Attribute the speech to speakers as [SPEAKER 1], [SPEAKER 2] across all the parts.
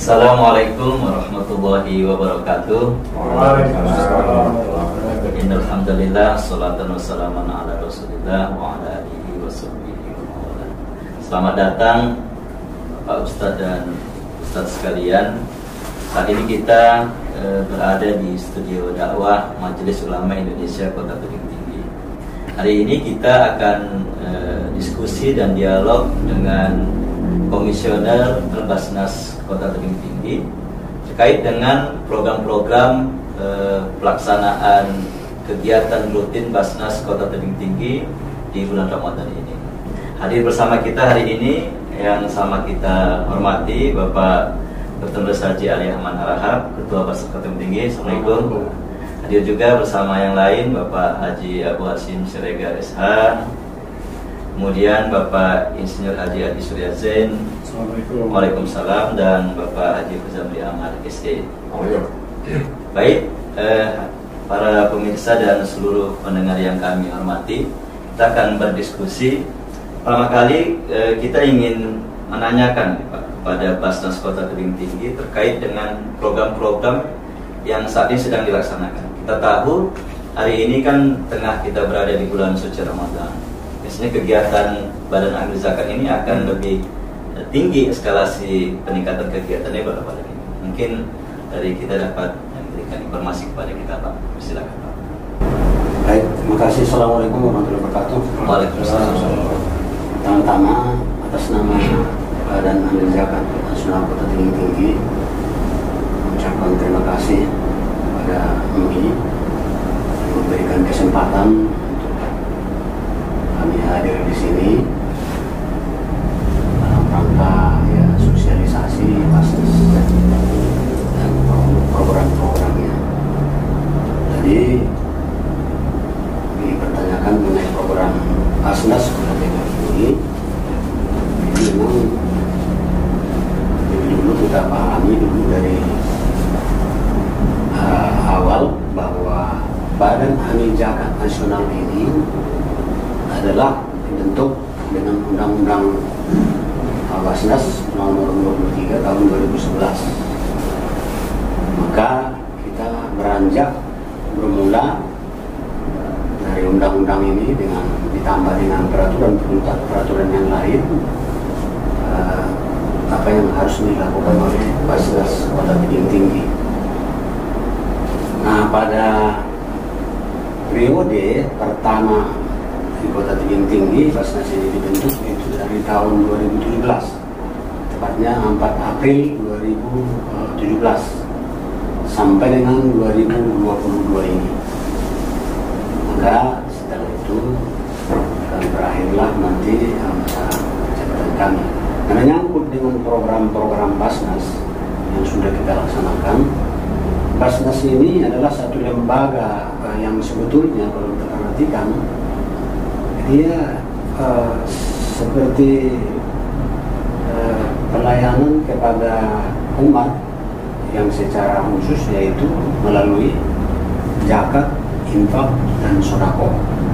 [SPEAKER 1] Assalamualaikum warahmatullahi wabarakatuh.
[SPEAKER 2] Waalaikumsalam.
[SPEAKER 1] Innalhamdulillah, salatan wassalaman ala rasulillah wa ala alihi wa sahbihi wa mawala. Selamat datang Pak Ustadz dan Ustadz sekalian. Saat ini kita berada di studio dakwah Majelis Ulama Indonesia Kota Tebing Tinggi. Hari ini kita akan diskusi dan dialog dengan Komisioner Basnas Kota Tebing Tinggi terkait dengan program-program pelaksanaan kegiatan rutin Basnas Kota Tebing Tinggi di bulan Ramadan ini. Hadir bersama kita hari ini yang sama kita hormati Bapak Dr. Haji Ali Ahmad Harahap, Ketua Basnas Kota Tebing Tinggi. Assalamualaikum. Hadir juga bersama yang lain Bapak Haji Abu Hasim Siregar SH, kemudian Bapak Insinyur Haji Adi Surya Zain, Waalaikumsalam, dan Bapak Haji Fuzamli Ahmad SE. Baik, para pemirsa dan seluruh pendengar yang kami hormati, kita akan berdiskusi. Pertama kali kita ingin menanyakan kepada Basnas Kota Tebing Tinggi terkait dengan program-program yang saat ini sedang dilaksanakan. Kita tahu hari ini kan tengah kita berada di bulan suci Ramadan. Biasanya kegiatan Badan Amil Zakat ini akan lebih tinggi eskalasi peningkatan kegiatannya pada ini. Mungkin dari kita dapat memberikan informasi kepada kita, Pak. Silakan, Pak.
[SPEAKER 2] Baik, terima kasih. Assalamualaikum warahmatullahi wabarakatuh.
[SPEAKER 1] Waalaikumsalam.
[SPEAKER 2] Pertama-tama atas nama Badan Amil Zakat Nasional Kota Tebing Tinggi, mengucapkan terima kasih kepada MUI yang memberikan kesempatan kami hadir di sini dalam rangka sosialisasi Basnas dan program-programnya. Jadi dipertanyakan mengenai program Basnas Kota Tebing Tinggi. Ini memang dulu kita pahami dulu dari awal bahwa Badan Amil Zakat Nasional ini adalah dibentuk dengan Undang-Undang Basnas nomor 23 tahun 2011. Maka kita beranjak bermula dari undang-undang ini dengan ditambah dengan peraturan yang lain, apa yang harus dilakukan oleh Basnas Kota Tebing Tinggi. Nah, pada periode pertama di Kota Tebing Tinggi, Basnas ini dibentuk itu dari tahun 2017, tepatnya 4 April 2017 sampai dengan 2022 ini. Maka setelah itu akan berakhirlah nanti masa jabatan kami. Nah, menyangkut dengan program-program Basnas yang sudah kita laksanakan, Basnas ini adalah satu lembaga yang sebetulnya kalau kita perhatikan dia seperti pelayanan kepada umat yang secara khusus yaitu melalui zakat, infak, dan sedekah.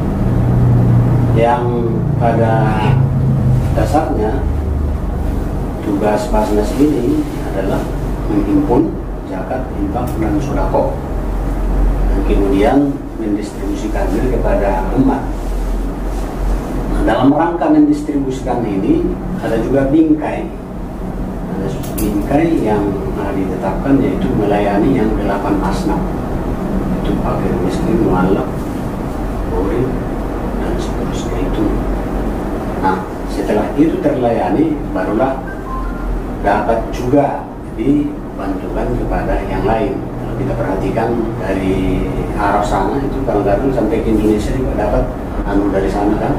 [SPEAKER 2] Yang pada dasarnya tugas Basnas ini adalah menghimpun zakat, infak, dan sedekah, dan kemudian mendistribusikannya kepada umat. Dalam rangka mendistribusikan ini ada juga bingkai. Ada bingkai yang ditetapkan yaitu melayani yang 8 asnaf. Itu fakir miskin, mualaf, murid, dan seterusnya itu. Nah, setelah itu terlayani barulah dapat juga dibantukan kepada yang lain. Kalau kita perhatikan dari arah sana itu kadang-kadang sampai ke Indonesia juga dapat dari sana kan.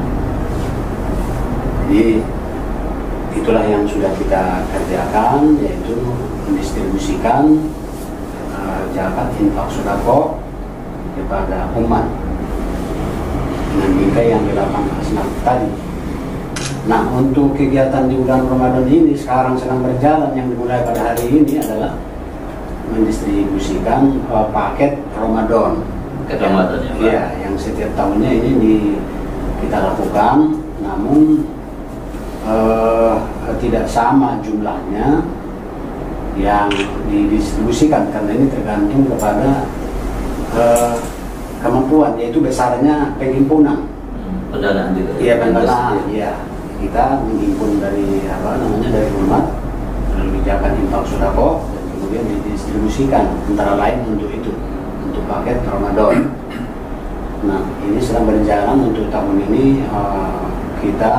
[SPEAKER 2] Jadi itulah yang sudah kita kerjakan, yaitu mendistribusikan zakat, infak, sedekah kepada umat dengan bingkai yang 8 asnaf tadi. Nah, untuk kegiatan di bulan Ramadan ini sekarang sedang berjalan, yang dimulai pada hari ini adalah mendistribusikan paket Ramadan.
[SPEAKER 1] Paket Ramadan ya, Pak?
[SPEAKER 2] Iya, yang setiap tahunnya ini kita lakukan, namun tidak sama jumlahnya yang didistribusikan, karena ini tergantung kepada kemampuan, yaitu besarnya penghimpunan.
[SPEAKER 1] Pendanaan juga.
[SPEAKER 2] Iya, pendanaan. Iya, kita menghimpun dari dari umat melalui zakat, infak, sedekah, dan kemudian didistribusikan antara lain untuk itu, untuk paket Ramadan. Nah, ini sedang berjalan untuk tahun ini. Kita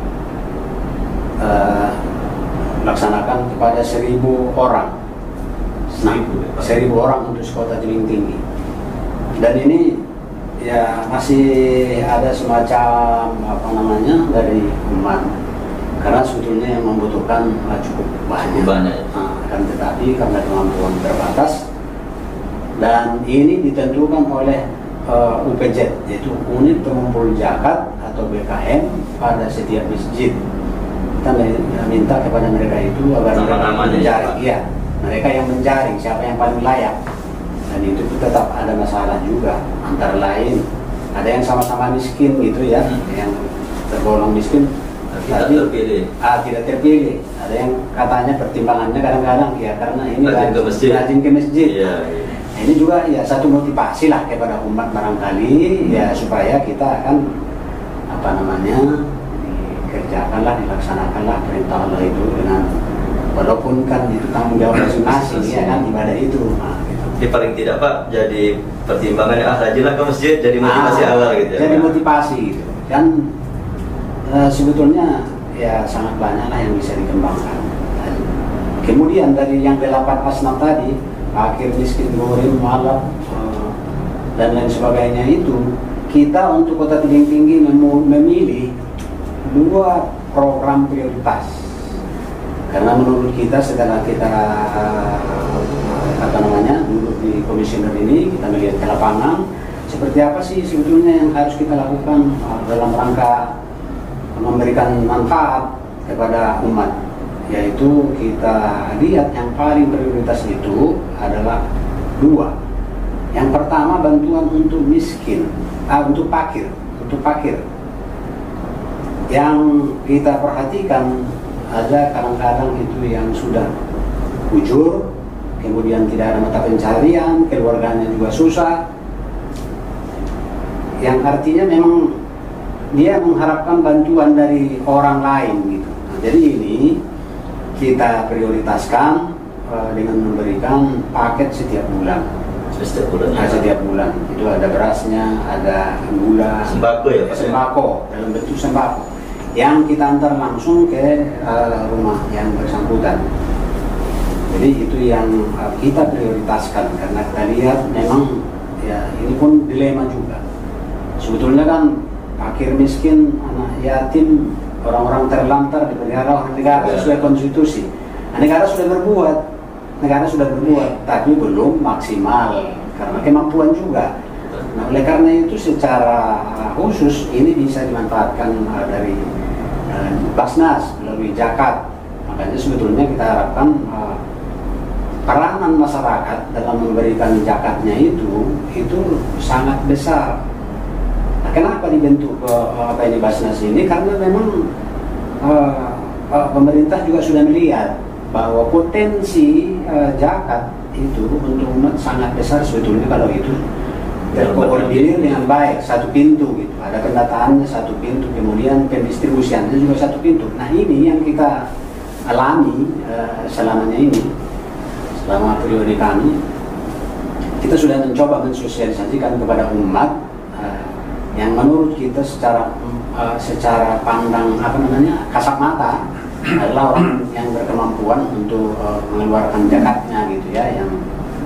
[SPEAKER 2] laksanakan kepada 1.000 orang. Nah, 1.000 orang untuk Sekota Tebing Tinggi. Dan ini ya masih ada semacam dari umat, karena sebetulnya yang membutuhkan cukup banyak. Akan tetapi karena kemampuan terbatas, dan ini ditentukan oleh UPZ, yaitu Unit Pengumpul Zakat atau BKM pada setiap masjid. Kita minta kepada mereka itu agar mereka menjaring, ya, mereka yang menjaring siapa yang paling layak. Dan itu tetap ada masalah juga, antara lain ada yang sama-sama miskin gitu ya, yang tergolong miskin tapi tidak terpilih. Ada yang katanya pertimbangannya kadang-kadang ya karena ini rajin ke masjid. Ya. Ini juga ya satu motivasi lah kepada umat barangkali ya, supaya kita akan dikerjakanlah, dilaksanakanlah perintah Allah itu, dengan walaupun kan itu tanggung jawab masing-masing ya kan, ibadah itu.
[SPEAKER 1] Jadi paling tidak Pak, jadi pertimbangannya rajinlah ke masjid, jadi motivasi awal gitu ya.
[SPEAKER 2] Jadi motivasi gitu. Dan sebetulnya ya sangat banyak lah yang bisa dikembangkan. Kemudian dari yang 8 asnaf tadi, fakir, miskin, ghurim, mualaf, dan lain sebagainya itu, kita untuk Kota Tebing Tinggi memilih 2 program prioritas. Karena menurut kita setelah kita duduk di komisioner ini, kita melihat ke lapangan seperti apa sih sebetulnya yang harus kita lakukan dalam rangka memberikan manfaat kepada umat, yaitu kita lihat yang paling prioritas itu adalah 2. Yang pertama, bantuan untuk miskin, untuk fakir. Yang kita perhatikan ada kadang-kadang itu yang sudah bujur, kemudian tidak ada mata pencaharian, keluarganya juga susah, yang artinya memang dia mengharapkan bantuan dari orang lain gitu. Nah, jadi ini kita prioritaskan dengan memberikan paket setiap bulan. Setiap bulan itu ada berasnya, ada gula,
[SPEAKER 1] sembako ya Pak?
[SPEAKER 2] Sembako dalam bentuk sembako yang kita antar langsung ke rumah yang bersangkutan. Jadi itu yang kita prioritaskan, karena kita lihat memang ya ini pun dilema juga. Sebetulnya kan fakir, miskin, anak yatim, orang-orang terlantar dipelihara oleh negara sesuai konstitusi. Nah, negara sudah berbuat, tapi belum maksimal karena kemampuan juga. Nah, oleh karena itu secara khusus ini bisa dimanfaatkan dari Basnas melalui zakat. Makanya sebetulnya kita harapkan peranan masyarakat dalam memberikan zakatnya itu sangat besar. Nah, kenapa dibentuk Basnas ini? Karena memang pemerintah juga sudah melihat bahwa potensi zakat itu untuk umat sangat besar sebetulnya kalau itu terkoordinir dengan baik, satu pintu gitu. Ada pendataannya satu pintu, kemudian pendistribusiannya juga satu pintu. Nah, ini yang kita alami selamanya ini, selama periode kami, kita sudah mencoba mensosialisasikan kepada umat yang menurut kita secara pandang kasat mata adalah orang yang berkemampuan untuk mengeluarkan zakatnya gitu ya, yang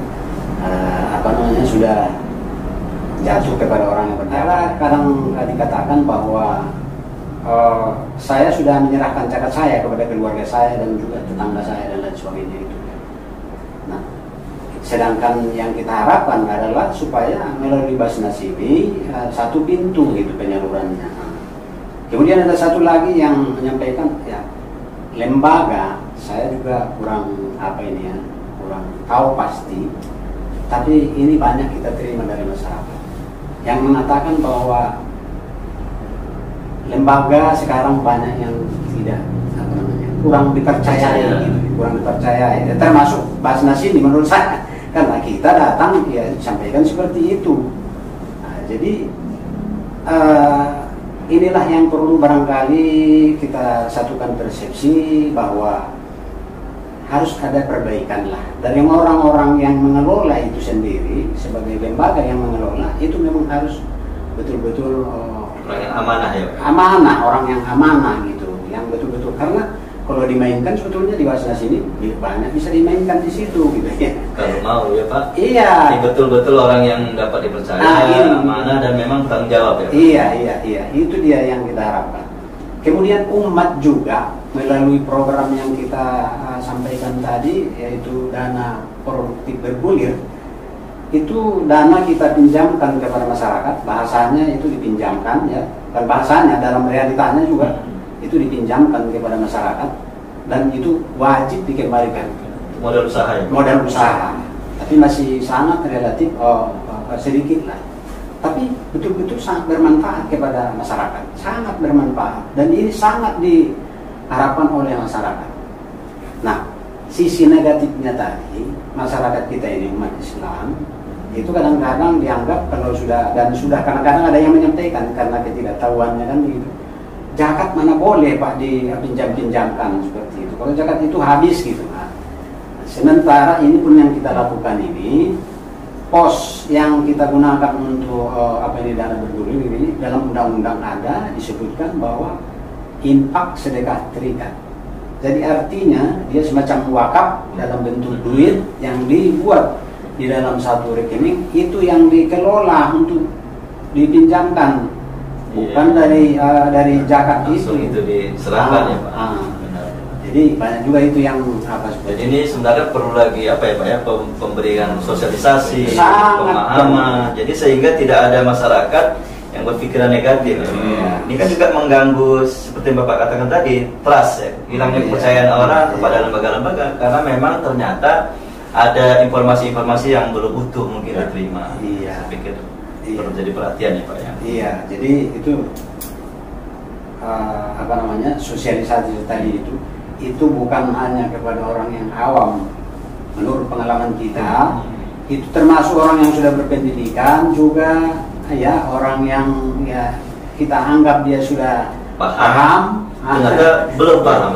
[SPEAKER 2] sudah jatuh kepada orang yang berzakat. Kadang dikatakan bahwa saya sudah menyerahkan zakat saya kepada keluarga saya dan juga tetangga saya dan lain sebagainya itu. Nah, sedangkan yang kita harapkan adalah supaya melalui Basnas ini satu pintu gitu penyalurannya. Kemudian ada satu lagi yang menyampaikan ya, lembaga, saya juga kurang tahu pasti, tapi ini banyak kita terima dari masyarakat yang mengatakan bahwa lembaga sekarang banyak yang kurang dipercayai gitu, kurang dipercayai. Ya, termasuk Basnas ini menurut saya, karena kita datang ya sampaikan seperti itu. Nah, jadi inilah yang perlu barangkali kita satukan persepsi bahwa harus ada perbaikan lah dari orang-orang yang mengelola itu sendiri. Sebagai lembaga yang mengelola itu memang harus betul-betul
[SPEAKER 1] orang yang amanah ya,
[SPEAKER 2] amanah, orang yang amanah gitu, yang betul-betul, karena kalau dimainkan sebetulnya di Basnas ini banyak bisa dimainkan di situ gitu ya.
[SPEAKER 1] Kalau mau ya Pak.
[SPEAKER 2] Iya.
[SPEAKER 1] Ini betul-betul orang yang dapat dipercaya, amanah dan memang tanggung jawab ya Pak.
[SPEAKER 2] Iya. Itu dia yang kita harapkan. Kemudian umat juga melalui program yang kita sampaikan tadi, yaitu dana produktif bergulir, itu dana kita pinjamkan kepada masyarakat, bahasanya itu dipinjamkan ya, dan bahasanya dalam realitanya juga itu dipinjamkan kepada masyarakat dan itu wajib dikembalikan.
[SPEAKER 1] Modal usaha ya?
[SPEAKER 2] Modal usaha, tapi masih sangat relatif sedikit lah. Tapi betul-betul sangat bermanfaat kepada masyarakat, sangat bermanfaat, dan ini sangat diharapkan oleh masyarakat. Nah, sisi negatifnya tadi, masyarakat kita ini umat Islam itu kadang-kadang dianggap kalau sudah kadang-kadang ada yang menyampaikan karena ketidaktahuannya kan begitu. Zakat mana boleh Pak dipinjam-pinjamkan seperti itu. Kalau zakat itu habis gitu. Nah, sementara ini pun yang kita lakukan ini, pos yang kita gunakan untuk dana bergulir ini dalam undang-undang ada disebutkan bahwa infak sedekah terikat. Jadi artinya dia semacam wakaf dalam bentuk duit yang dibuat di dalam satu rekening, itu yang dikelola untuk dipinjamkan, bukan dari zakat itu
[SPEAKER 1] diserahkan ya Pak.
[SPEAKER 2] Jadi banyak juga itu yang
[SPEAKER 1] Jadi ini sebenarnya perlu lagi apa ya Pak ya, pemberian sosialisasi,
[SPEAKER 2] sangat
[SPEAKER 1] pemahaman. Jadi sehingga tidak ada masyarakat yang berpikiran negatif. Ini kan juga mengganggu seperti Bapak katakan tadi, trust ya, hilangnya kepercayaan orang kepada lembaga-lembaga karena memang ternyata ada informasi-informasi yang belum utuh mungkin diterima. Saya pikir perlu jadi perhatian ya Pak ya. Iya,
[SPEAKER 2] jadi itu sosialisasi tadi itu bukan hanya kepada orang yang awam. Menurut pengalaman kita, itu termasuk orang yang sudah berpendidikan juga, ya, orang yang ya kita anggap dia sudah paham,
[SPEAKER 1] ternyata belum paham.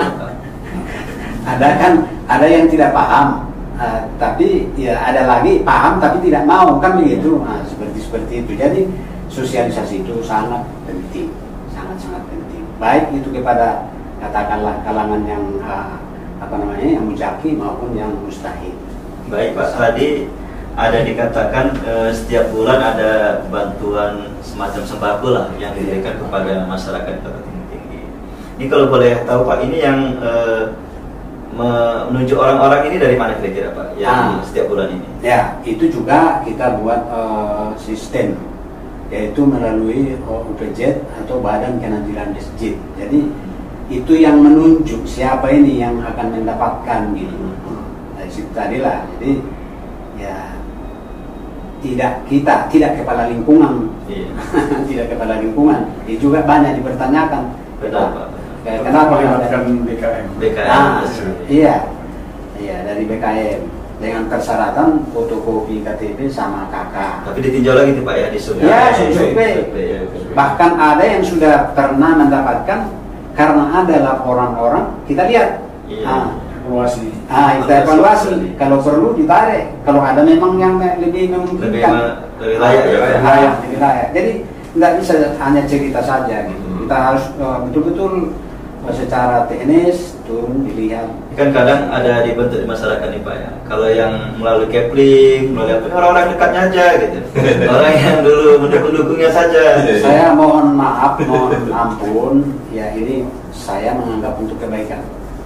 [SPEAKER 2] Ada yang tidak paham, tapi ya ada lagi paham tapi tidak mau, kan begitu. Nah, seperti itu. Jadi sosialisasi itu sangat penting, sangat penting. Baik itu kepada katakanlah kalangan yang yang mujaki maupun yang mustahil.
[SPEAKER 1] Baik Pak, tadi ada dikatakan setiap bulan ada bantuan semacam sembako lah yang diberikan kepada masyarakat Kota Tinggi. Ini kalau boleh tahu Pak, ini yang menunjuk orang-orang ini dari mana kira-kira Pak? Yang setiap bulan ini? Ya,
[SPEAKER 2] itu juga kita buat sistem, yaitu melalui UPJ atau Badan Kenazilan Masjid. Jadi itu yang menunjuk siapa ini yang akan mendapatkan gitu. Dari situ tadilah. Jadi ya tidak kepala lingkungan. Tidak kepala lingkungan. Itu juga banyak dipertanyakan. Kenapa melibatkan BKM? Iya, dari BKM dengan persyaratan fotokopi KTP sama KK.
[SPEAKER 1] Tapi ditinjau lagi tuh Pak ya, di survei.
[SPEAKER 2] Ya, survei. Bahkan ada yang sudah pernah mendapatkan karena ada laporan orang, kita lihat,
[SPEAKER 3] evaluasi.
[SPEAKER 2] Kita evaluasi. Kalau perlu ditarik. Kalau ada memang yang lebih memungkinkan,
[SPEAKER 1] lebih layak.
[SPEAKER 2] Jadi tidak bisa hanya cerita saja gitu. Kita harus betul-betul secara teknis turun dilihat.
[SPEAKER 1] Kan kadang ada dibentuk di masyarakat nih Pak ya. Kalau yang melalui Kepling, melalui orang-orang dekatnya aja gitu. Orang yang dulu mendukung-dukungnya saja.
[SPEAKER 2] Saya mohon maaf, mohon ampun. Ya ini saya menganggap untuk kebaikan.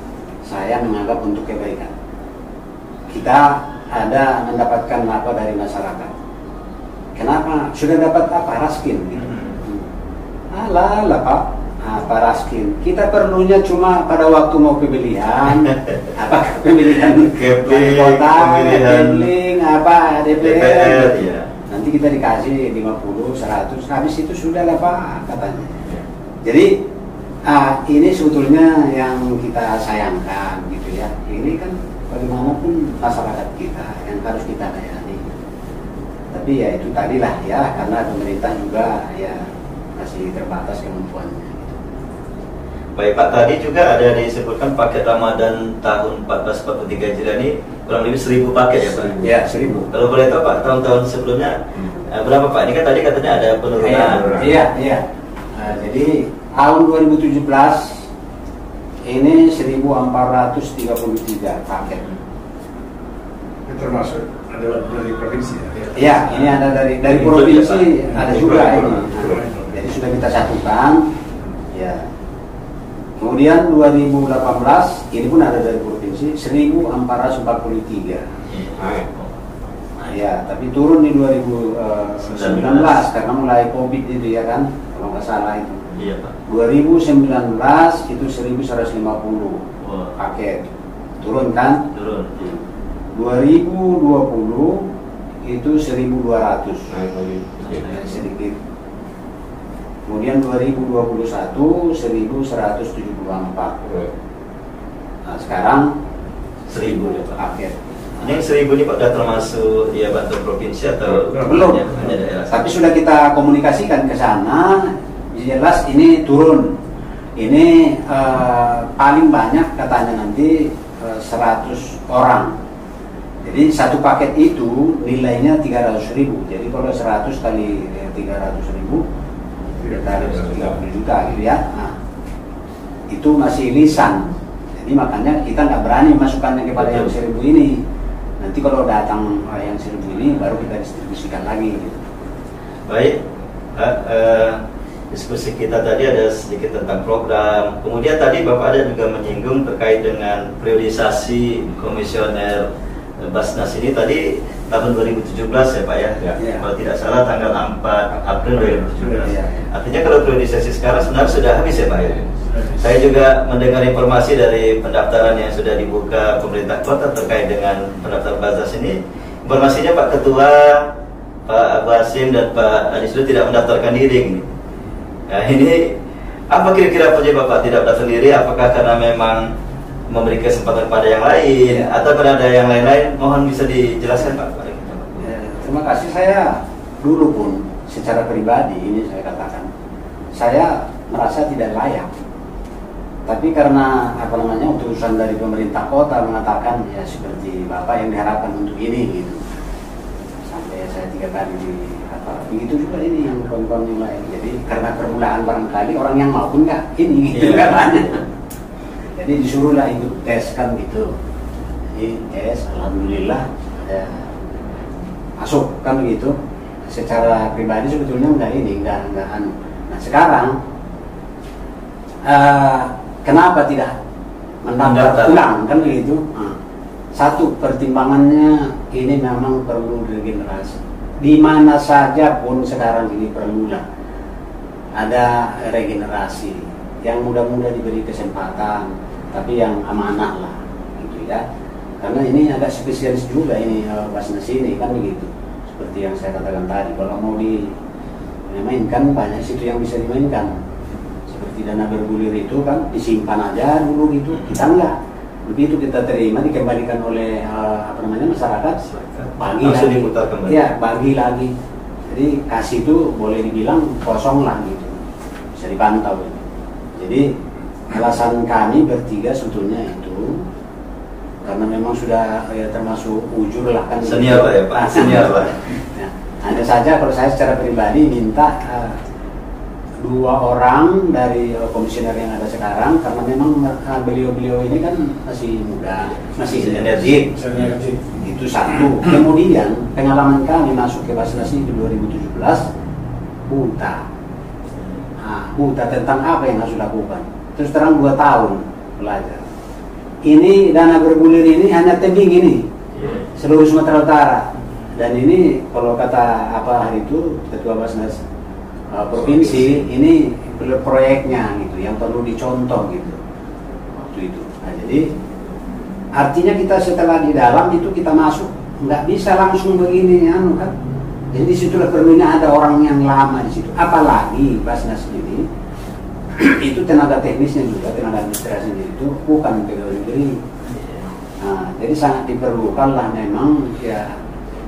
[SPEAKER 2] Kita ada mendapatkan apa dari masyarakat. Kenapa? Sudah dapat apa? Raskin gitu. Alah Pak. Pak Raskin, kita perlunya cuma pada waktu mau pemilihan, pemilihan kota, Kepling, DPR, ya. Nanti kita dikasih 50, 100, habis itu sudah lah Pak katanya. Jadi Ini sebetulnya yang kita sayangkan gitu ya. Ini kan bagaimanapun masyarakat kita yang harus kita layani. Tapi ya itu tadilah ya, karena pemerintah juga ya masih terbatas kemampuannya.
[SPEAKER 1] Baik Pak, tadi juga ada disebutkan paket Ramadan tahun 1443 Hijriah ini kurang lebih 1000 paket ya Pak?
[SPEAKER 2] Ya, 1000.
[SPEAKER 1] Kalau boleh tahu Pak, tahun-tahun sebelumnya berapa Pak? Ini kan tadi katanya ada penurunan.
[SPEAKER 2] Iya. Jadi tahun 2017 ini 1433 paket.
[SPEAKER 3] Itu termasuk ada dari provinsi ya?
[SPEAKER 2] Iya, ini ada dari provinsi, ada juga ini. Jadi sudah kita satukan. Ya. Kemudian 2018 ini pun ada dari provinsi 1443. Ya, tapi turun di 2019 karena mulai COVID itu ya kan, kalau nggak salah itu.
[SPEAKER 1] Iya Pak.
[SPEAKER 2] 2019 itu 1150 paket, turun kan?
[SPEAKER 1] Turun.
[SPEAKER 2] 2020 itu 1200, sedikit. Kemudian 2021 1174. Nah, sekarang
[SPEAKER 1] 1000 ya Pak.
[SPEAKER 2] paket.
[SPEAKER 1] Ini 1000 ini Pak, sudah termasuk ya bantuan provinsi atau
[SPEAKER 2] Belum.
[SPEAKER 1] hanya daerah?
[SPEAKER 2] Tapi sudah kita komunikasikan ke sana, jelas ini turun. Ini paling banyak katanya nanti 100 orang. Jadi satu paket itu nilainya 300.000. Jadi kalau 100 kali 300.000 30 juta gitu ya. Nah, itu masih lisan. Jadi makanya kita nggak berani masukkannya kepada yang 1000 ini. Nanti kalau datang yang 1000 ini baru kita distribusikan lagi gitu.
[SPEAKER 1] Baik, diskusi kita tadi ada sedikit tentang program. Kemudian tadi Bapak ada juga menyinggung terkait dengan priorisasi komisioner Basnas ini tadi tahun 2017 ya Pak ya?
[SPEAKER 2] Ya.
[SPEAKER 1] Kalau tidak salah tanggal 4 April 2017.
[SPEAKER 2] Ya.
[SPEAKER 1] Artinya kalau priorisasi sekarang sebenarnya sudah habis ya Pak ya? Saya juga mendengar informasi dari pendaftaran yang sudah dibuka pemerintah kota terkait dengan pendaftaran Basnas ini. Informasinya Pak Ketua, Pak Abu Hasim dan Pak Adi sudah tidak mendaftarkan diri ini. Nah ini apa kira-kira penyebab Bapak tidak mendaftar diri? Apakah karena memang memberi kesempatan pada yang lain atau ada yang lain-lain? Mohon bisa dijelaskan Pak.
[SPEAKER 2] Ya, terima kasih. Saya dulu pun secara pribadi ini saya katakan, saya merasa tidak layak. Tapi karena utusan dari pemerintah kota mengatakan ya seperti Bapak yang diharapkan untuk ini gitu. Sampai saya 3 kali begitu juga ini yang kawan-kawan yang lain. Jadi karena permulaan barangkali orang yang mau pun nggak ini gitu katanya. Jadi disuruhlah ikut tes kan gitu. Jadi tes, alhamdulillah ya, masuk kan begitu. Secara pribadi sebetulnya enggak anu. Nah sekarang kenapa tidak mendaftar ulang kan begitu? Satu pertimbangannya ini memang perlu regenerasi. Di mana saja pun sekarang ini perlulah ada regenerasi yang mudah-mudah diberi kesempatan, tapi yang amanah lah, gitu ya. Karena ini agak spesialis juga ini Basnas ini kan begitu. Seperti yang saya katakan tadi, kalau mau dimainkan banyak situ yang bisa dimainkan. Seperti dana bergulir itu kan disimpan aja dulu gitu, kita enggak. Begitu kita terima dikembalikan oleh masyarakat, bagi
[SPEAKER 1] langsung
[SPEAKER 2] lagi,
[SPEAKER 1] diputar kembali.
[SPEAKER 2] ya bagi lagi. Jadi kasih itu boleh dibilang kosong lah gitu, bisa dipantau. Jadi alasan kami bertiga sebetulnya itu karena memang sudah ya, termasuk ujur lah kan.
[SPEAKER 1] Senior lah ya Pak, senior lah.
[SPEAKER 2] Nah, hanya saja kalau saya secara pribadi minta 2 orang dari komisioner yang ada sekarang, karena memang beliau-beliau ini kan masih muda, masih energi. Itu satu. Kemudian pengalaman kami masuk ke Basnas ini di 2017 buta. Buta tentang apa yang harus dilakukan. Terus terang 2 tahun belajar. Ini dana bergulir ini hanya tebing ini seluruh Sumatera Utara. Dan ini kalau kata hari itu Ketua Basnas provinsi ini proyeknya gitu yang perlu dicontoh gitu waktu itu. Nah, jadi artinya kita setelah di dalam itu kita masuk nggak bisa langsung begini kan. Jadi disitulah perlunya ada orang yang lama di situ. Apalagi Basnas ini itu tenaga teknisnya juga, tenaga administrasinya itu bukan pegawai negeri. Nah, jadi sangat diperlukan lah memang ya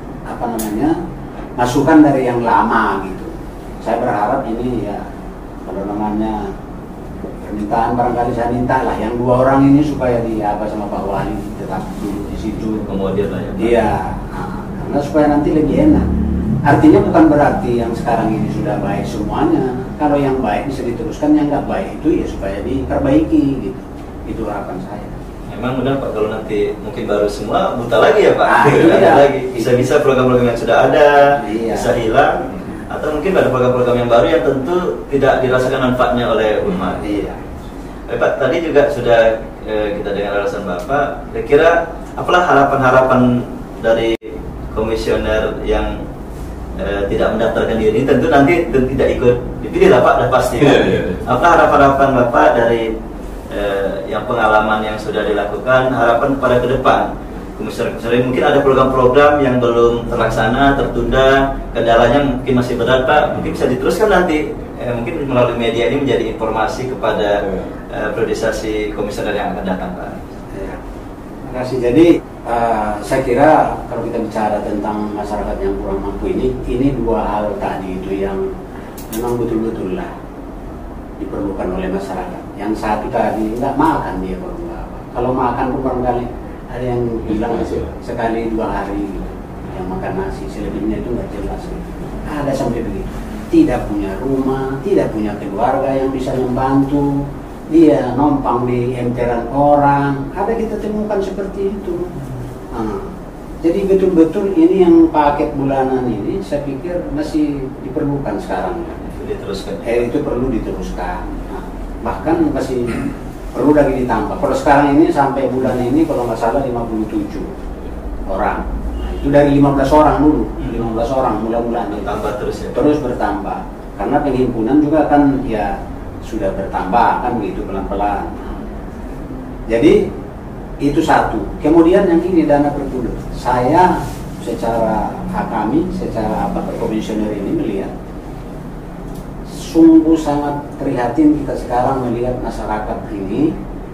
[SPEAKER 2] masukan dari yang lama gitu. Saya berharap ini ya kalau namanya permintaan barangkali saya minta lah yang 2 orang ini supaya sama Pak Wali tetap duduk di situ.
[SPEAKER 1] Kemudian lah ya.
[SPEAKER 2] Iya, karena supaya nanti lebih enak. Artinya bukan berarti yang sekarang ini sudah baik semuanya. Kalau yang baik bisa diteruskan, yang nggak baik itu ya supaya diperbaiki gitu. Itu harapan saya.
[SPEAKER 1] Memang benar Pak, kalau nanti mungkin baru semua buta lagi ya Pak.
[SPEAKER 2] Iya.
[SPEAKER 1] Ada lagi. Bisa-bisa program-program yang sudah ada bisa hilang. Atau mungkin ada program-program yang baru yang tentu tidak dirasakan manfaatnya oleh umat.
[SPEAKER 2] Iya.
[SPEAKER 1] Pak, tadi juga sudah kita dengar alasan Bapak. Kira-kira apalah harapan-harapan dari komisioner yang tidak mendaftarkan diri? Tentu nanti tidak ikut dipilih lah Pak, dah pasti. Apa harapan-harapan Bapak dari yang pengalaman yang sudah dilakukan, harapan pada ke depan? Komisioner mungkin ada program-program yang belum terlaksana, tertunda, kendalanya mungkin masih berat Pak, mungkin bisa diteruskan nanti, mungkin melalui media ini menjadi informasi kepada priorisasi komisioner yang akan datang Pak.
[SPEAKER 2] Terima kasih. Jadi saya kira kalau kita bicara tentang masyarakat yang kurang mampu ini 2 hal tadi itu yang memang betul-betul lah diperlukan oleh masyarakat. Yang satu tadi nggak makan dia kalau makan pun barangkali ada yang bilang sekali 2 hari gitu, yang makan nasi, selebihnya itu nggak jelas gitu. Ada sampai begitu, tidak punya rumah, tidak punya keluarga yang bisa membantu, dia numpang di emperan orang, ada kita temukan seperti itu. Jadi betul-betul ini yang paket bulanan ini saya pikir masih diperlukan sekarang. Itu perlu diteruskan. Bahkan masih perlu lagi ditambah. Kalau sekarang ini sampai bulan ini kalau nggak salah 57 orang. Nah, itu dari 15 orang dulu, 15 orang mula-mulanya.
[SPEAKER 1] Tambah terus ya.
[SPEAKER 2] Terus bertambah. Karena penghimpunan juga kan ya sudah bertambah kan begitu pelan-pelan. Jadi itu satu. Kemudian yang ini dana bergulir. Saya secara kami, secara komisioner ini melihat sungguh sangat prihatin kita sekarang melihat masyarakat ini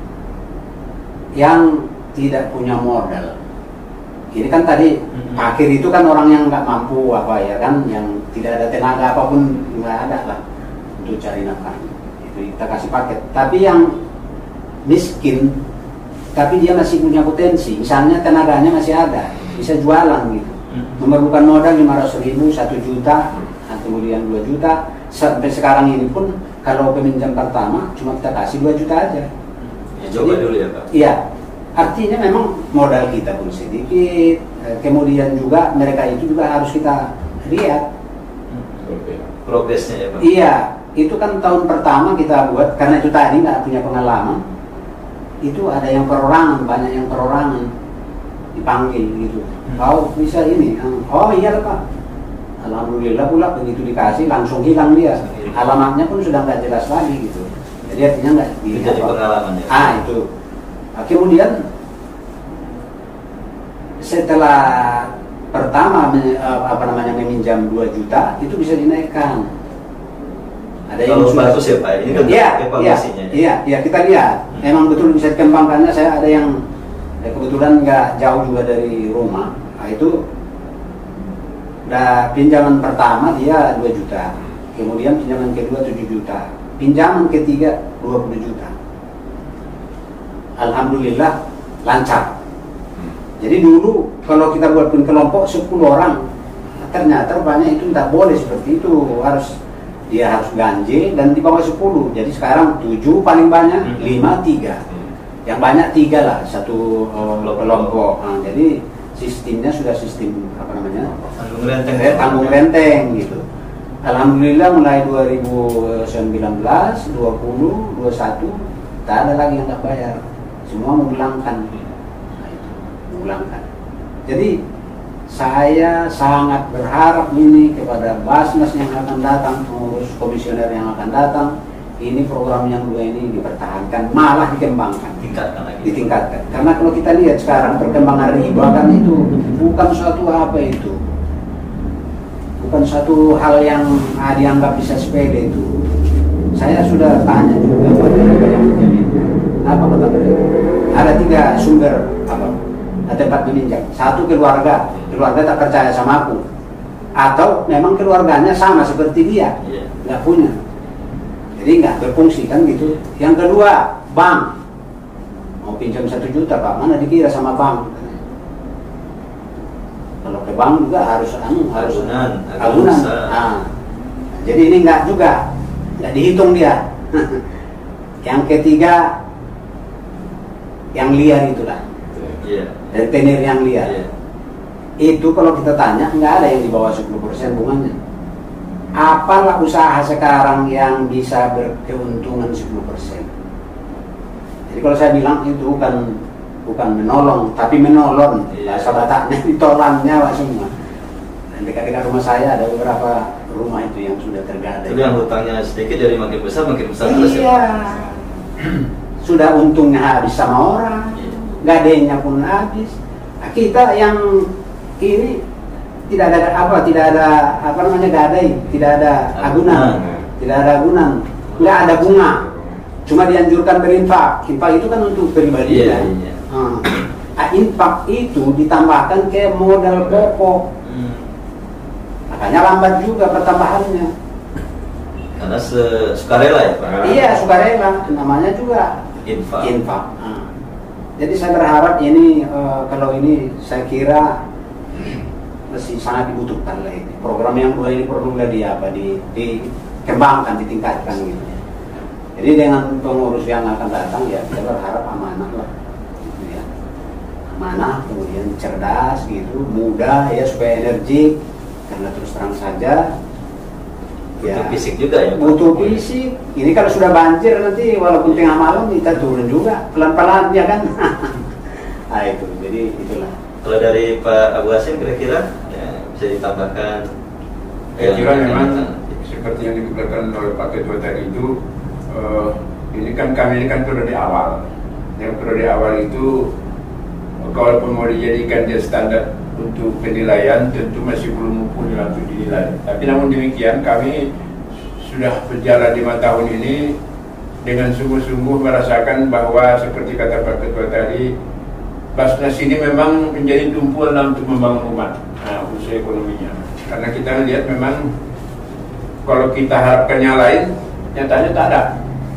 [SPEAKER 2] yang tidak punya modal. Ini kan tadi akhir itu kan orang yang nggak mampu ya kan, yang tidak ada tenaga apapun nggak ada lah untuk cari nafkah. Itu kita kasih paket. Tapi yang miskin, tapi dia masih punya potensi. Misalnya tenaganya masih ada, bisa jualan gitu. Memerlukan modal 500.000, 1 juta, kemudian 2 juta. Sampai sekarang ini pun kalau peminjam pertama cuma kita kasih 2 juta aja.
[SPEAKER 1] Ya, coba dulu ya Pak.
[SPEAKER 2] Iya, artinya memang modal kita pun sedikit. Kemudian juga mereka itu juga harus kita lihat
[SPEAKER 1] progresnya ya Pak.
[SPEAKER 2] Iya, itu kan tahun pertama kita buat karena itu tadi nggak punya pengalaman. Itu ada yang perorangan, banyak yang perorangan dipanggil gitu. Kau bisa ini? Oh iya Pak. Alhamdulillah pula begitu dikasih langsung hilang dia. Alamatnya pun sudah nggak jelas lagi gitu. Jadi artinya nggak
[SPEAKER 1] jadi pengalaman ya.
[SPEAKER 2] Itu. Kemudian setelah pertama meminjam 2 juta itu bisa dinaikkan. Ada yang
[SPEAKER 1] bagus ya Pak. Ini kan evaluasinya.
[SPEAKER 2] Iya, kita lihat. Memang betul bisa dikembangkannya. Saya ada yang kebetulan nggak jauh juga dari rumah. Nah, itu pinjaman pertama dia 2 juta, kemudian pinjaman kedua 7 juta, pinjaman ketiga 20 juta. Alhamdulillah lancar. Jadi dulu kalau kita buat kelompok 10 orang, ternyata banyak itu tidak boleh seperti itu, dia harus ganjil dan di bawah 10. Jadi sekarang 7 paling banyak, 5 3. Yang banyak 3 lah satu kelompok. Jadi sistemnya sudah sistem tanggung renteng gitu. Alhamdulillah mulai 2019, 20, 21 tak ada lagi yang tak bayar, semua mengulangkan. Nah, itu mengulangkan. Jadi saya sangat berharap ini kepada Basnas yang akan datang, pengurus komisioner yang akan datang, ini program yang 2 ini dipertahankan, malah dikembangkan, ditingkatkan. Karena kalau kita lihat sekarang perkembangan riba kan itu bukan suatu bukan suatu hal yang dianggap bisa sepele itu. Saya sudah tanya juga pada mereka yang menjamin. Apa kata mereka? Ada 3 sumber tempat meninjau. 1 keluarga tak percaya sama aku, atau memang keluarganya sama seperti dia, nggak punya, jadi nggak berfungsi kan gitu. Yang kedua, bank mau pinjam 1 juta Pak, mana dikira sama bank. Kalau ke bank juga harus agunan. Nah, jadi ini nggak dihitung dia. Yang ketiga, yang liar itulah, rentenir yang liar. Itu kalau kita tanya nggak ada yang di bawah 10% bunganya. Apalah usaha sekarang yang bisa berkeuntungan 10%? Jadi kalau saya bilang itu bukan menolong, tapi menolong. Bahasa Bataknya ditolannya Pak semua. Dan dekat-dekat rumah saya ada beberapa rumah itu yang sudah tergadai.
[SPEAKER 1] Itu yang hutangnya sedikit dari makin besar terus.
[SPEAKER 2] Iya. Sudah untungnya habis sama orang, gadenya pun habis. Nah, kita yang ini tidak ada gadai, tidak ada agunan, nggak ada bunga, cuma dianjurkan berinfak. Infak itu kan untuk pribadi kan. Infak itu ditambahkan ke modal pokok, makanya lambat juga pertambahannya.
[SPEAKER 1] Karena sukarela ya Pak?
[SPEAKER 2] Iya, sukarela, namanya juga infak. Jadi saya berharap ini kalau ini saya kira masih sangat dibutuhkan lah ini. Program yang 2 ini perlu dikembangkan, ditingkatkan gitu. Jadi dengan pengurus yang akan datang ya kita berharap amanah lah, gitu ya. Amanah, kemudian cerdas gitu, muda ya, supaya energik. Karena terus terang saja
[SPEAKER 1] butuh fisik juga ya Pak?
[SPEAKER 2] Butuh fisik. Ini kalau sudah banjir nanti walaupun tengah malam kita turun juga pelan-pelan ya kan. Nah itu, jadi itulah.
[SPEAKER 1] Kalau dari Pak Abu Hasim kira-kira bisa ditambahkan?
[SPEAKER 3] Saya kira memang seperti yang dikatakan oleh Pak Ketua tadi itu, ini kan kami ini kan periode awal. Yang periode awal itu kalaupun mau dijadikan dia standar untuk penilaian, tentu masih belum mumpuni untuk dinilai. Tapi namun demikian kami sudah berjalan 5 tahun ini dengan sungguh-sungguh merasakan bahwa seperti kata Pak Ketua tadi, Basnas ini memang menjadi tumpuan untuk membangun umat, usaha ekonominya. Karena kita lihat memang kalau kita harapkannya lain, nyatanya tak ada.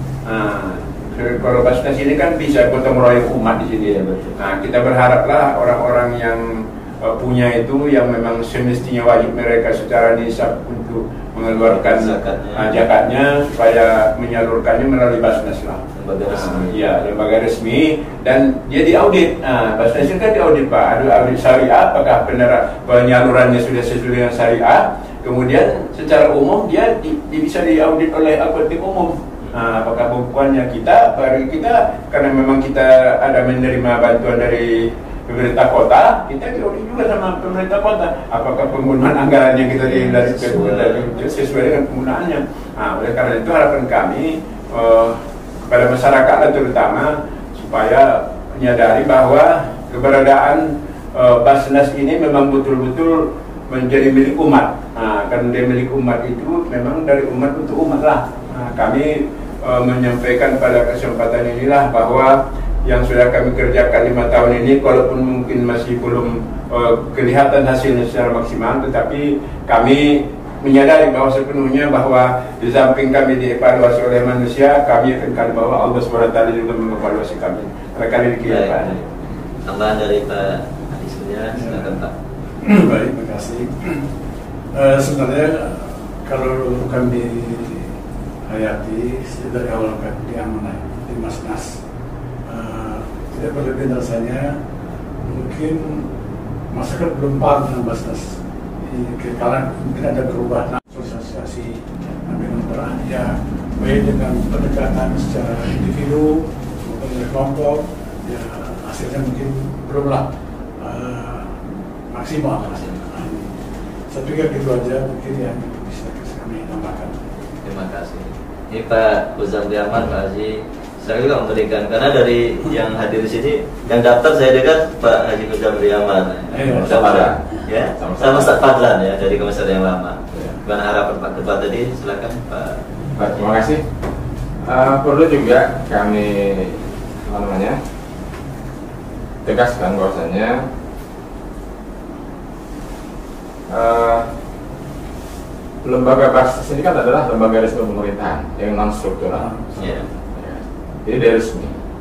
[SPEAKER 3] Kalau Basnas ini kan bisa gotong royong umat di sini. Nah, kita berharaplah orang-orang yang punya itu yang memang semestinya wajib mereka secara nisab untuk mengeluarkan zakatnya supaya menyalurkannya melalui Basnas lah. Lembaga resmi. Ya, lembaga resmi, dan dia diaudit. Basnas kan diaudit Pak, ada audit syariah, apakah benar penyalurannya sudah sesuai dengan syariah. Kemudian secara umum dia bisa diaudit oleh akuntan umum. Apakah pembukuannya bagi kita, karena memang kita ada menerima bantuan dari pemerintah kota, kita diaudit juga sama pemerintah kota. Apakah penggunaan anggaran yang kita sesuai dengan penggunaannya. Oleh karena itu harapan kami kepada masyarakat terutama supaya menyadari bahwa keberadaan Basnas ini memang betul-betul menjadi milik umat. Karena dia milik umat itu memang dari umat untuk umat lah. Kami menyampaikan pada kesempatan inilah bahwa yang sudah kami kerjakan 5 tahun ini, walaupun mungkin masih belum kelihatan hasilnya secara maksimal, tetapi kami menyadari bahwa sepenuhnya bahwa di samping kami dievaluasi oleh manusia, kami akan kali bahwa Allah SWT juga mengevaluasi kami. Rekan ini Pak.
[SPEAKER 1] Tambahan dari Pak Adi Surya, silakan Pak.
[SPEAKER 3] Baik, terima kasih. Sebenarnya kalau kami hayati dari awal kami diamanai di Basnas, tidak berlebih rasanya mungkin masyarakat belum paham dengan Basnas. Karena mungkin ada perubahan asosiasi dengan perannya, baik dengan pendekatan secara individu maupun dari kelompok, ya hasilnya mungkin belumlah maksimal. Saya pikir gitu aja mungkin yang bisa kami tambahkan.
[SPEAKER 1] Terima kasih. Ini Pak Uzamri Ahmad, Pak Haji, saya juga memberikan, karena dari yang hadir di sini, yang daftar saya dekat Pak Haji Uzamri Ahmad, ya, sama Ustaz Fadlan ya dari Komisaris yang lama. Gimana harapan Pak Ketua tadi? Silakan Pak.
[SPEAKER 4] Terima kasih. Perlu juga kami tegaskan bahwasanya lembaga Basnas ini kan adalah lembaga resmi pemerintahan yang non struktural. Jadi dia resmi.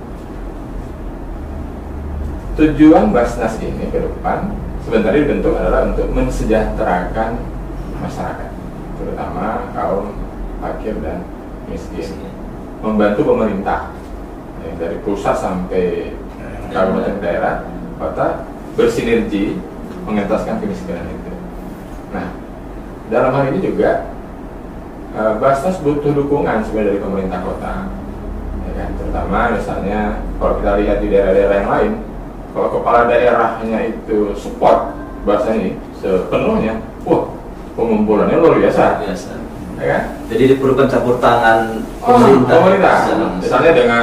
[SPEAKER 4] Tujuan Basnas ini ke depan sebenarnya dibentuk adalah untuk mensejahterakan masyarakat, terutama kaum fakir dan miskin, membantu pemerintah dari pusat sampai kabupaten daerah kota bersinergi mengentaskan kemiskinan itu. Nah, dalam hal ini juga Basnas butuh dukungan sebenarnya dari pemerintah kota, ya kan? Terutama misalnya kalau kita lihat di daerah-daerah yang lain, kalau kepala daerahnya itu support Basnas ini sepenuhnya, wah, pengumpulannya luar biasa. Ya kan?
[SPEAKER 1] Jadi diperlukan campur tangan
[SPEAKER 4] pemerintah. Misalnya dengan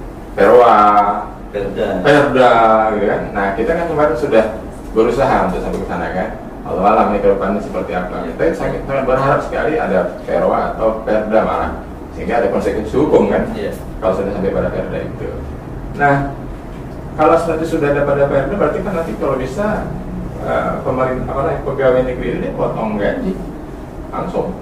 [SPEAKER 4] Perda, gitu kan. Nah, kita kan kemarin sudah berusaha untuk sampai ke sana kan. Allah alam ini ke depannya seperti apa. Kita sangat berharap sekali ada Perwa atau Perda malah, sehingga ada konsekuensi hukum kan. Kalau sudah sampai pada Perda itu. Nah, kalau nanti sudah ada pada Perda, berarti kan nanti kalau bisa pemerintah pegawai negeri ini potong gaji langsung.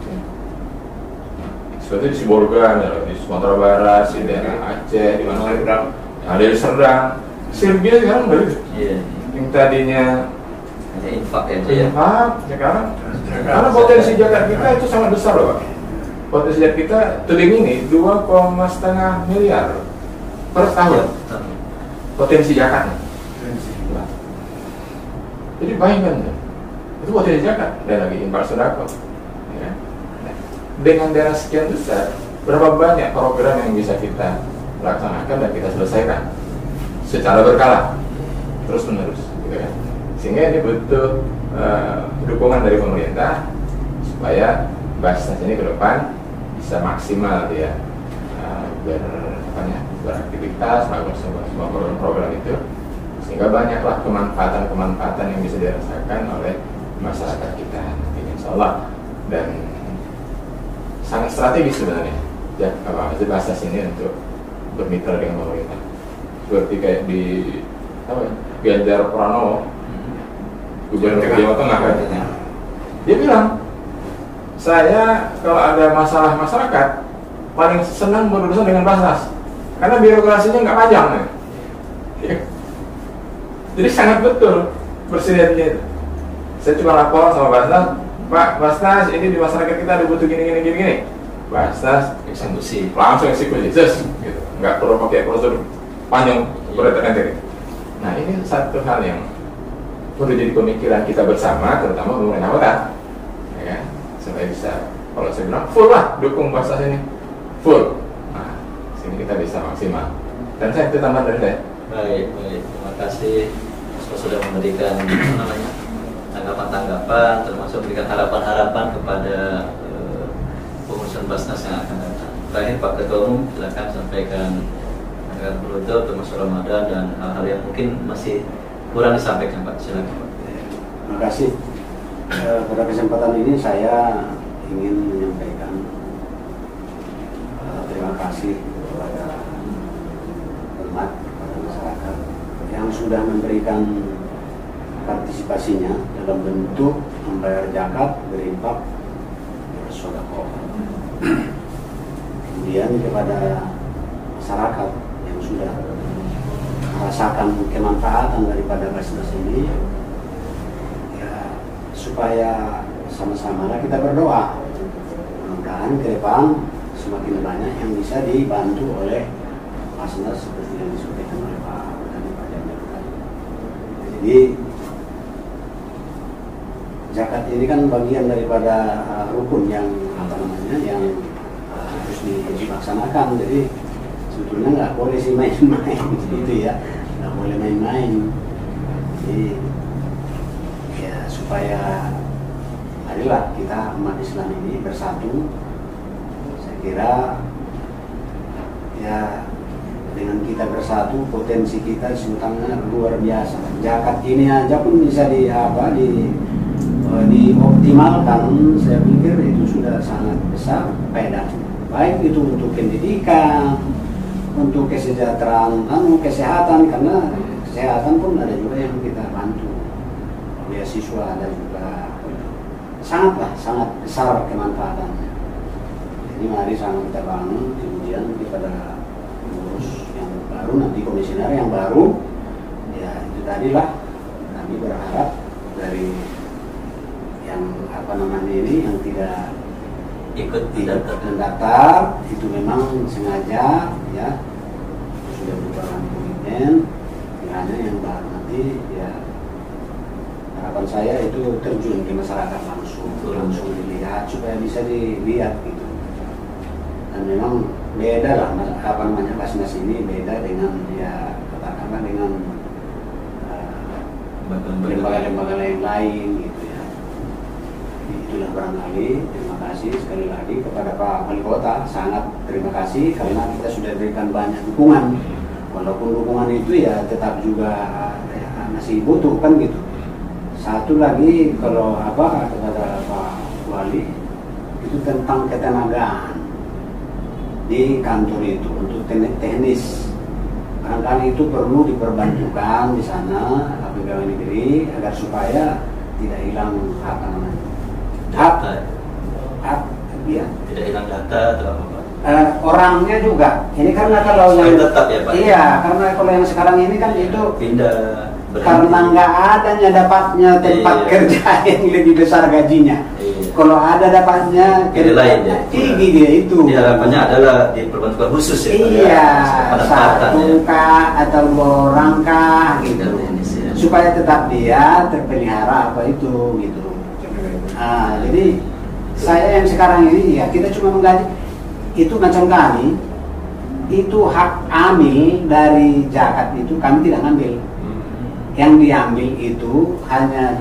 [SPEAKER 4] Seperti di Sibolga, di Sumatera Barat, di daerah Aceh, di mana ada di Serdang. Sirgnya sekarang udah yang tadinya
[SPEAKER 1] hanya infak
[SPEAKER 4] sekarang karena potensi zakat kita itu sangat besar loh Pak. Potensi zakat kita tebing ini 2,5 miliar per tahun. Potensi zakatnya. Jadi bayangkan itu potensi zakat dan lagi infak sedekah. Ya. Dengan dana sekian besar, berapa banyak program yang bisa kita laksanakan dan kita selesaikan secara berkala terus menerus, gitu kan? Sehingga ini butuh dukungan dari pemerintah supaya Basnas ini ke depan bisa maksimal ya beraktivitas melakukan semua program itu, sehingga banyaklah kemanfaatan yang bisa dirasakan oleh masyarakat kita insya Allah. Dan sangat strategis sebenarnya Basnas ini untuk bermitra dengan pemerintah, seperti kayak di Ganjar Pranowo, Gubernur Jawa Tengah kan, dia bilang, saya kalau ada masalah masyarakat paling senang berurusan dengan Basnas karena birokrasinya nggak panjang nih. Jadi sangat betul bersinergi itu. Saya cuma lapor sama Basnas, Pak Basnas ini di masyarakat kita ada butuh gini. Basnas eksekusi, langsung eksekusi, gitu. Nggak perlu pakai prosedur panjang bertele-tele. Nah, ini satu hal yang perlu jadi pemikiran kita bersama, terutama pemerintah kota, ya kan? Supaya bisa, kalau saya bilang full lah dukung Basnas ini, full. Nah, sini kita bisa maksimal. Dan saya itu tambahan dari saya.
[SPEAKER 1] Baik, terima kasih sudah memberikan tanggapan-tanggapan, termasuk memberikan harapan-harapan kepada pengurusan Basnas yang akan datang. Terakhir Pak Ketua Umum, silakan sampaikan agar penutup termasuk Ramadan dan hal-hal yang mungkin masih kurang disampaikan Pak. Silakan Pak.
[SPEAKER 2] Terima kasih. Pada kesempatan ini saya ingin menyampaikan terima kasih kepada umat, kepada masyarakat yang sudah memberikan partisipasinya dalam bentuk membayar zakat, berinfak, bersedekah. Kemudian kepada masyarakat yang sudah merasakan kemanfaatan daripada Basnas ini, ya, supaya sama-sama kita berdoa mudah-mudahan ke depan semakin banyak yang bisa dibantu oleh Basnas seperti yang disampaikan oleh Pak Jamil tadi. Jadi zakat ini kan bagian daripada rukun yang yang harus dilaksanakan. Jadi sebetulnya nggak boleh sih main-main gitu ya, nggak boleh main-main. Jadi ya supaya marilah kita umat Islam ini bersatu. Saya kira ya dengan kita bersatu potensi kita sebetulnya luar biasa. Zakat ini aja pun bisa dioptimalkan, saya pikir itu sudah sangat besar faedahnya. baik itu untuk pendidikan, untuk kesejahteraan, kesehatan, karena kesehatan pun ada juga yang kita bantu, beasiswa ada juga, sangat besar kemanfaatannya. Jadi mari sama kita bangun, kemudian kepada pengurus yang baru, nanti komisioner yang baru, ya itu tadilah kami berharap dari yang ini yang tidak ikut terdaftar itu memang sengaja ya sudah merupakan komitmen, hanya yang baru nanti ya harapan saya itu terjun ke masyarakat langsung dilihat supaya bisa dilihat gitu. Dan memang beda lah Basnas ini beda dengan ya katakanlah dengan lembaga-lembaga lain gitu ya. Itulah barangkali. Terima kasih sekali lagi kepada Pak Wali Kota, sangat terima kasih karena kita sudah berikan banyak dukungan. Walaupun dukungan itu ya tetap juga ya, masih butuh kan gitu. Satu lagi kalau kepada Pak Wali itu tentang ketenagaan di kantor itu untuk teknis. Barangkali itu perlu diperbantukan di sana pegawai negeri agar supaya tidak hilang hak ya. Tidak hilang data atau apa? Orangnya juga. Ini karena kalau yang tetap ya Pak. Iya, karena kalau yang sekarang ini kan itu pindah. Karena nggak adanya dapatnya tempat kerja yang lebih besar gajinya. Kalau ada dapatnya
[SPEAKER 1] ide lain ya.
[SPEAKER 2] Ide itu.
[SPEAKER 1] Harapannya adalah diperbantukan khusus ya.
[SPEAKER 2] Iya, satu kah atau 2 orang kah gitu. Supaya tetap dia terpelihara apa itu gitu. Nah, jadi saya yang sekarang ini ya kita cuma menggaji itu macam kami itu hak amil dari zakat itu kami tidak ngambil. Yang diambil itu hanya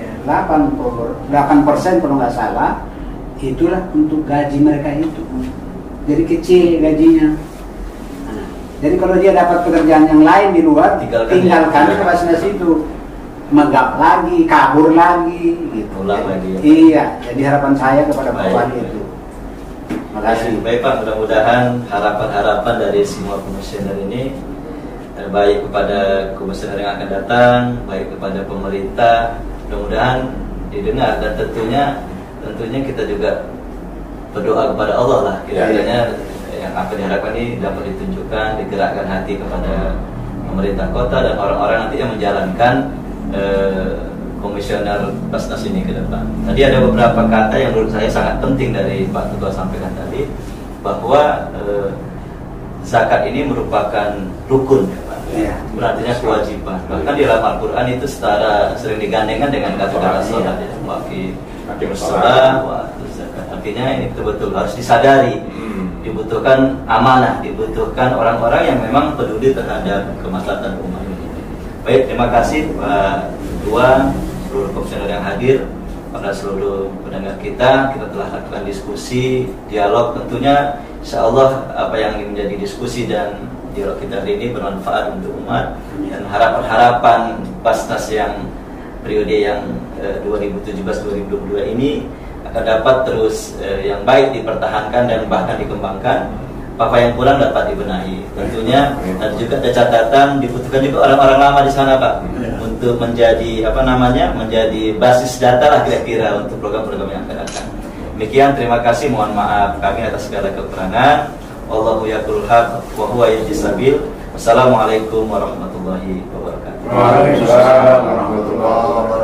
[SPEAKER 2] 8% kalau nggak salah, itulah untuk gaji mereka itu. Jadi kecil gajinya. Nah, jadi kalau dia dapat pekerjaan yang lain di luar, tinggalkan ke Basnas itu, megap lagi, kabur lagi, gitu.
[SPEAKER 1] Lagi.
[SPEAKER 2] Iya, jadi harapan saya kepada Pak Wali itu. Makasih.
[SPEAKER 1] Baik Pak, mudah-mudahan harapan-harapan dari semua komisioner ini baik kepada komisioner yang akan datang, baik kepada pemerintah, mudah-mudahan didengar dan tentunya kita juga berdoa kepada Allah lah kiranya yang apa diharapkan ini dapat ditunjukkan, digerakkan hati kepada pemerintah kota dan orang-orang nanti yang menjalankan komisioner Basnas ini ke depan. Tadi ada beberapa kata yang menurut saya sangat penting dari Pak Ketua sampaikan tadi, bahwa zakat ini merupakan rukun ya Pak.
[SPEAKER 2] Ya.
[SPEAKER 1] Berarti kewajiban. Bahkan di dalam Al-Quran itu secara sering digandengkan dengan kata-kata sholat ya. Waqim sholat, waktu zakat. Artinya ini betul-betul harus disadari. Dibutuhkan amanah, dibutuhkan orang-orang yang memang peduli terhadap kemaslahatan umat ini. Baik, terima kasih Pak Ketua, seluruh komisioner yang hadir, pada seluruh pendengar kita telah lakukan diskusi, dialog, tentunya insya Allah apa yang menjadi diskusi dan dialog kita hari ini bermanfaat untuk umat, dan harapan-harapan Basnas yang periode yang 2017-2022 ini akan dapat terus yang baik dipertahankan dan bahkan dikembangkan. Apa yang kurang dapat dibenahi tentunya, dan juga ada catatan dibutuhkan juga orang-orang lama di sana Pak untuk menjadi menjadi basis data lah kira-kira untuk program-program yang akan datang. Demikian, terima kasih, mohon maaf kami atas segala kekurangan. Wallahu yaqulul haq wa huwa yahdis sabil. Wassalamualaikum warahmatullahi wabarakatuh.
[SPEAKER 3] Waalaikumsalam warahmatullahi wabarakatuh.